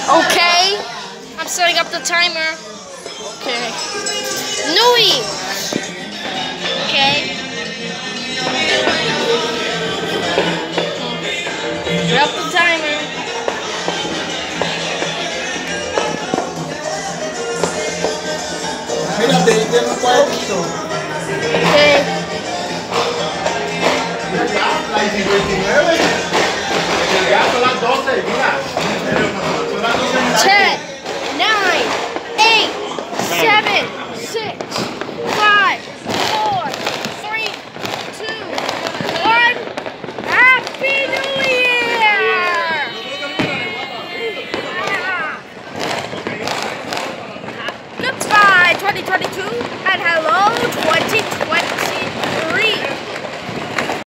Okay. I'm setting up the timer. Okay. Nui. Okay. Set up the timer. Mira, te un cuadrito. Okay. Ya, la 59.